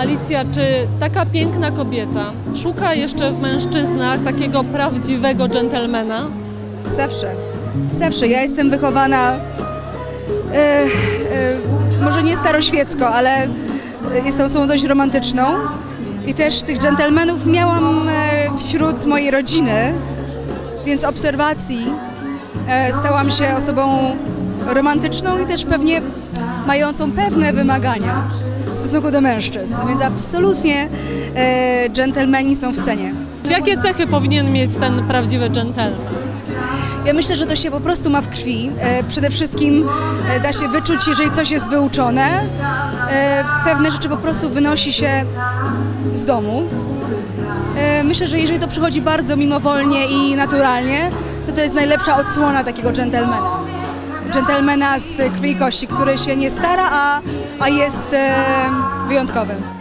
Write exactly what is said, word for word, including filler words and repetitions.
Alicja, czy taka piękna kobieta szuka jeszcze w mężczyznach takiego prawdziwego dżentelmena? Zawsze. Zawsze. Ja jestem wychowana, e, e, może nie staroświecko, ale jestem osobą dość romantyczną i też tych dżentelmenów miałam e, wśród mojej rodziny, więc obserwacji e, stałam się osobą romantyczną i też pewnie mającą pewne wymagania w stosunku do mężczyzn, więc absolutnie e, dżentelmeni są w cenie. Jakie cechy powinien mieć ten prawdziwy dżentelmen? Ja myślę, że to się po prostu ma w krwi. E, przede wszystkim e, da się wyczuć, jeżeli coś jest wyuczone. E, pewne rzeczy po prostu wynosi się z domu. E, myślę, że jeżeli to przychodzi bardzo mimowolnie i naturalnie, to to jest najlepsza odsłona takiego dżentelmena. Dżentelmena z krwi i kości, który się nie stara, a, a jest e, wyjątkowym.